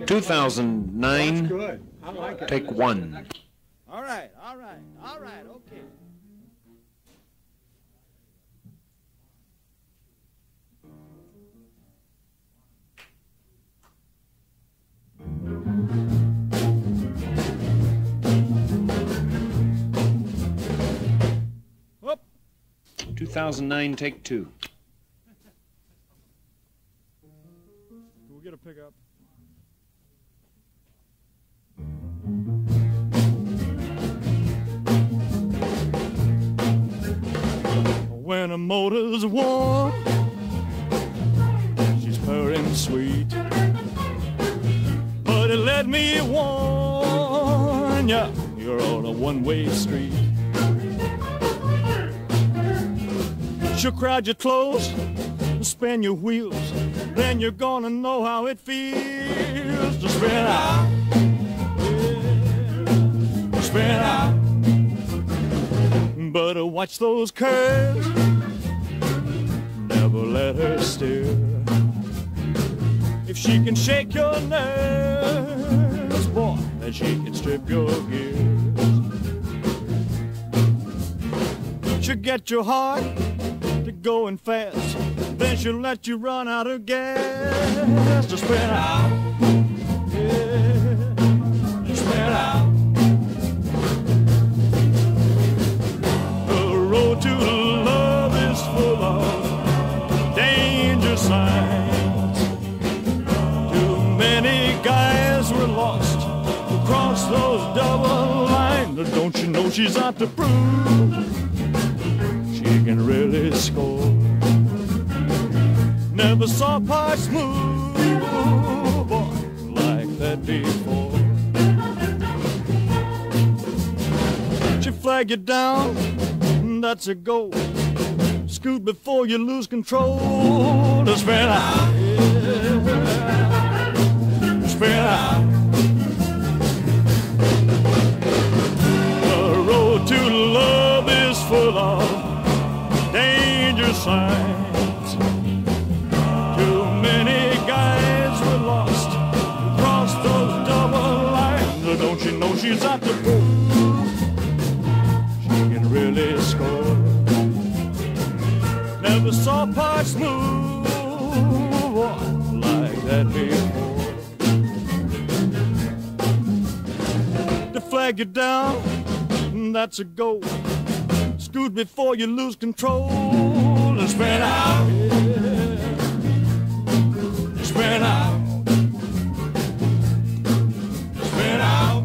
2009. That's good. I like it. Take one. All right, okay. Whoop. 2009. Take two. We'll get a pickup. When a motor's warm, she's purring sweet. But it let me warn ya, you're on a one-way street. She'll crowd you close, spin your wheels, then you're gonna know how it feels to spin out. Yeah, spin out. But watch those curves, never let her steer. If she can shake your nerves, boy, then she can strip your gears. She'll get your heart to going fast, then she'll let you run out of gas to spin out. Yeah, to spin out. To love is full of danger signs. Too many guys were lost across those double lines. Don't you know she's out to prove she can really score? Never saw parts move, boy, like that before. She flag you down, that's a go. Scoot before you lose control. To spin out, yeah. Spin out. The road to love is full of danger signs. Too many guys were lost across those double lines. Don't you know she's out to prove really score? Never saw parts move like that before. To flag you down, that's a go. Scoot before you lose control. And spin out, yeah. Spin out. Spin out.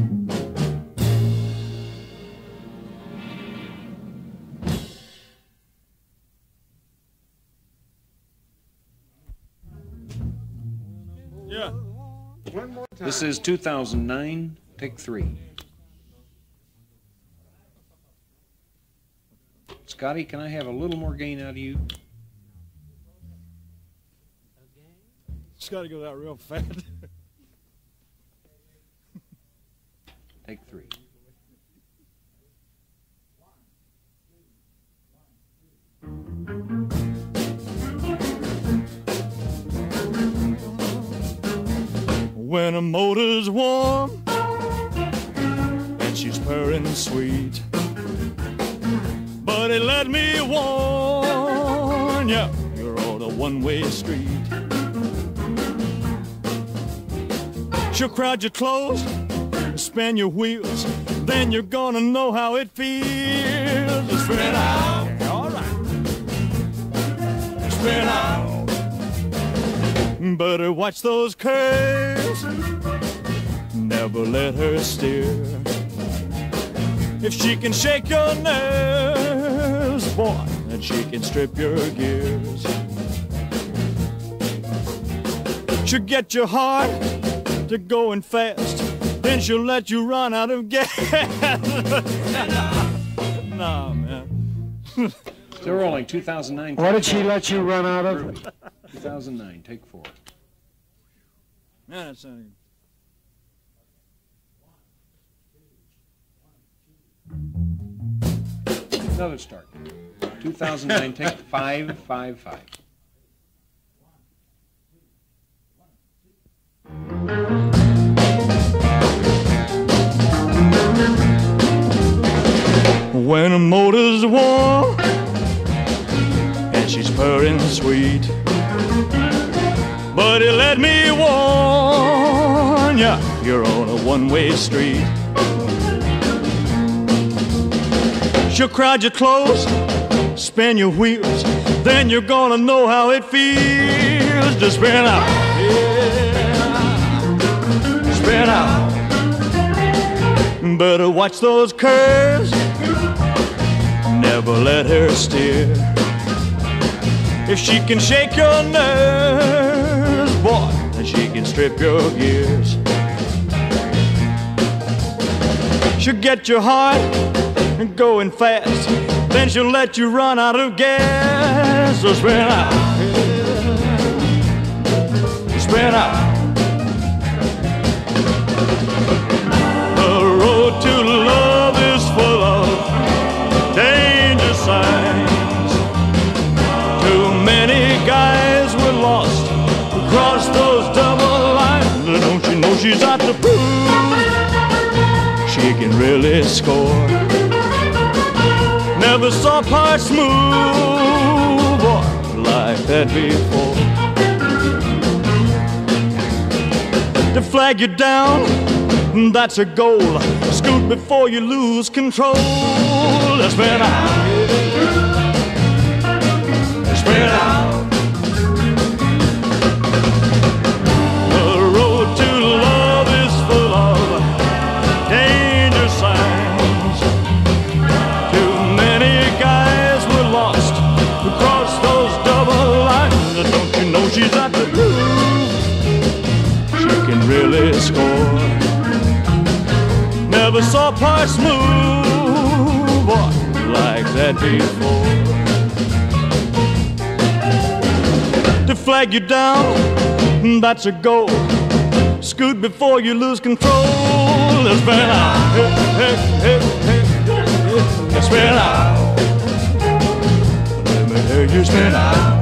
Yeah. One more time. This is 2009. Take three. Scotty, can I have a little more gain out of you? Just got to go that real fast. Take three. When a motor's warm and she's purring sweet, but it let me warn ya, you're on a one-way street. She'll crowd you close, spin your wheels, then you're gonna know how it feels to spin out. All right, spin out. Better watch those curves, never let her steer. If she can shake your nerves, boy, then she can strip your gears. She'll get your heart to going fast, then she'll let you run out of gas. Nah, man. Still rolling. 2009. What did she let you run out of? 2009. Take four. Man, that's sounding. Another start. 2009. Take 5, 5, 5. motor's warm and she's purring sweet, buddy, let me warn ya, you're on a one-way street. She'll crowd you close, spin your wheels, then you're gonna know how it feels to spin out, yeah, spin out. Better watch those curves, never let her steer. If she can shake your nerves, boy, then she can strip your gears. She'll get your heart going fast, then she'll let you run out of gas. So spin out, spin out. The road to love is full of danger signs. Too many guys were lost across those double lines. Don't you know she's out to prove she can really score? Never saw parts move like that before. To flag you down, that's a goal. Scoot before you lose control. Spin out, spin out. The road to love is full of danger signs. Too many guys were lost across those double lines. Don't you know she's at the prove she can really score? Never saw parts move like that before. To flag you down, that's a goal. Scoot before you lose control. Spin out, hey, hey, hey, hey, hey. Spin out. Let me hear you spin out.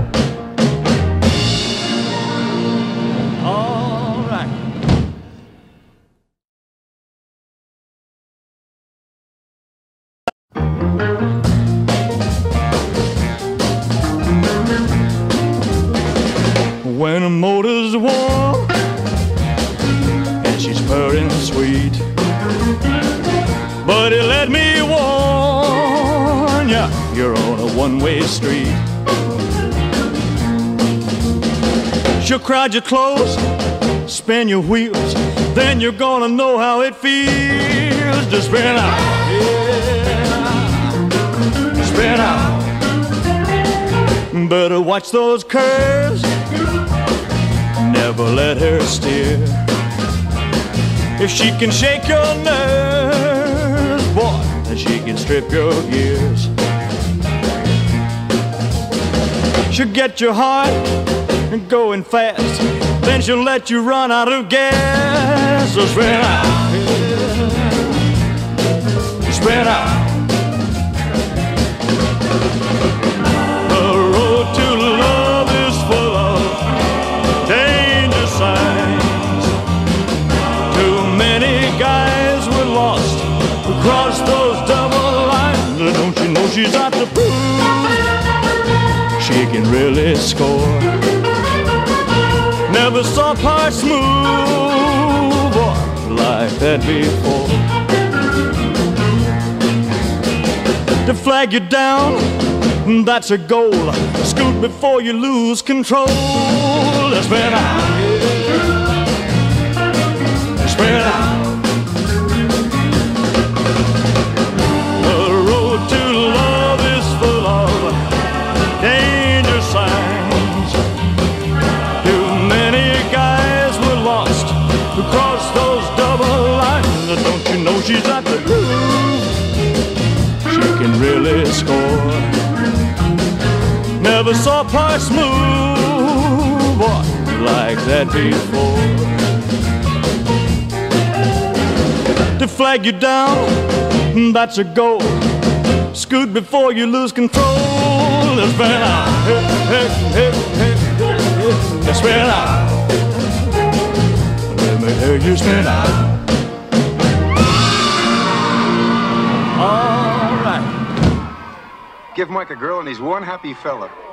When a motor's warm and she's purring sweet, buddy, let me warn ya, you're on a one-way street. She'll crowd you close, spin your wheels, then you're gonna know how it feels to spin out, yeah, spin out. Better watch those curves, never let her steer. If she can shake your nerves, boy, then she can strip your gears. She'll get your heart going fast, then she'll let you run out of gas. So spin out, spin out. The road to love is full of danger signs. Too many guys were lost across those double lines. Don't you know she's out to prove she can really score? Never saw parts move like that before. To flag you down, that's a goal. Scoot before you lose control. Spin out, spin out. The road to love is full of danger signs. Too many guys were lost across those double lines. Don't you know she's at the groove? She can really score. Never saw parts move like that before. To flag you down, that's a goal. Scoot before you lose control. Spin out, hey, hey, hey, hey, hey. Spin out. Let me hear you spin out. All right. Give Mike a girl and he's one happy fella.